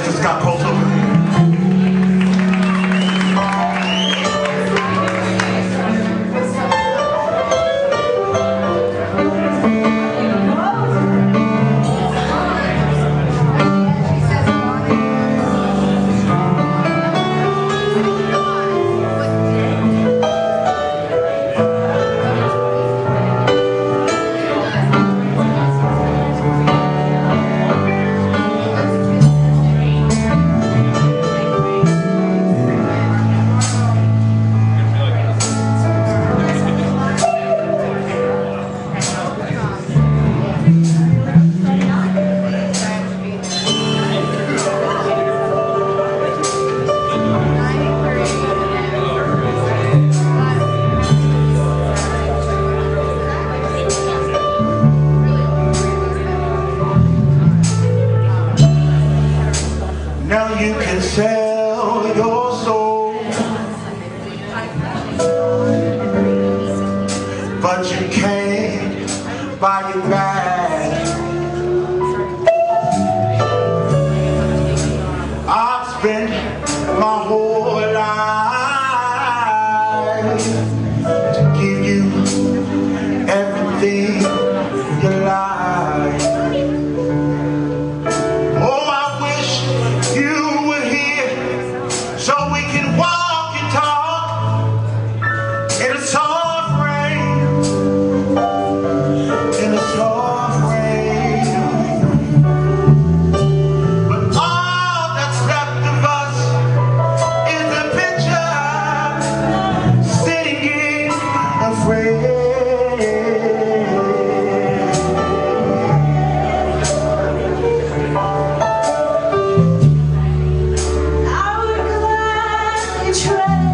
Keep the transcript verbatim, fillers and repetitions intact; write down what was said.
Mister Scott Coulter. Now you can sell your soul, but you can't buy it back. I've spent my whole life to give you everything you like. Oh, I wish you were here so we can walk and talk in a soft rain, in a soft rain. But all that's left of us is a picture sitting in a frame. I would gladly trade